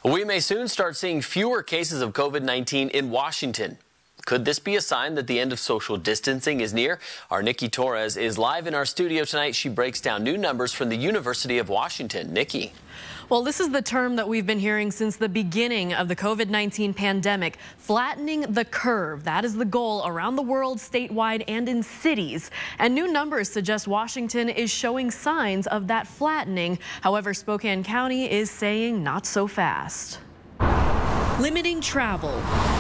We may soon start seeing fewer cases of COVID-19 in Washington. Could this be a sign that the end of social distancing is near? Our Nikki Torres is live in our studio tonight. She breaks down new numbers from the University of Washington. Nikki. Well, this is the term that we've been hearing since the beginning of the COVID-19 pandemic, flattening the curve. That is the goal around the world, statewide, and in cities. And new numbers suggest Washington is showing signs of that flattening. However, Spokane-County is saying not so fast. Limiting travel,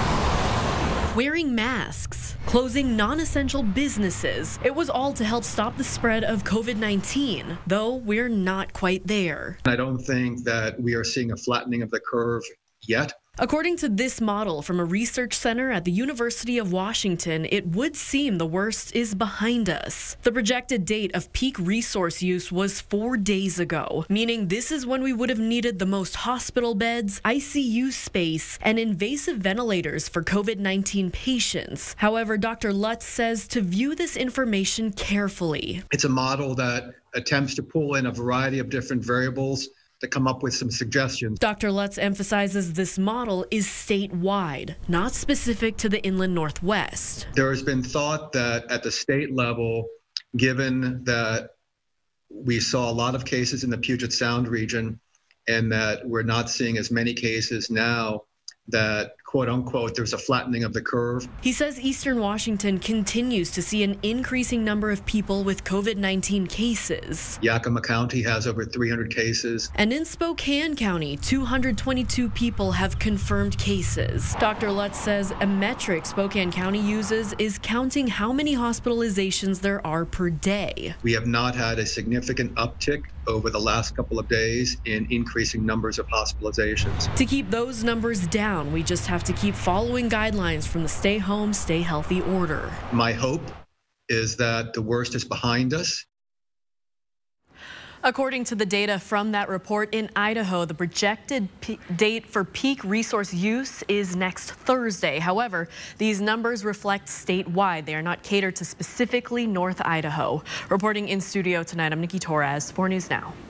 wearing masks, closing non-essential businesses. It was all to help stop the spread of COVID-19, though we're not quite there. I don't think that we are seeing a flattening of the curve yet. According to this model from a research center at the University of Washington, it would seem the worst is behind us. The projected date of peak resource use was 4 days ago, meaning this is when we would have needed the most hospital beds, ICU space, and invasive ventilators for COVID-19 patients. However, Dr. Lutz says to view this information carefully. It's a model that attempts to pull in a variety of different variables to come up with some suggestions. Dr. Lutz emphasizes this model is statewide, not specific to the inland Northwest. There has been thought that at the state level, given that we saw a lot of cases in the Puget Sound region and that we're not seeing as many cases now, that quote unquote there's a flattening of the curve. He says Eastern Washington continues to see an increasing number of people with COVID-19 cases. Yakima County has over 300 cases. And in Spokane-County, 222 people have confirmed cases. Dr. Lutz says a metric Spokane-County uses is counting how many hospitalizations there are per day. We have not had a significant uptick over the last couple of days in increasing numbers of hospitalizations. To keep those numbers down, we just have to keep following guidelines from the stay home, stay healthy order. My hope is that the worst is behind us. According to the data from that report in Idaho, the projected date for peak resource use is next Thursday. However, these numbers reflect statewide. They are not catered to specifically North Idaho. Reporting in studio tonight, I'm Nikki Torres, 4 News Now.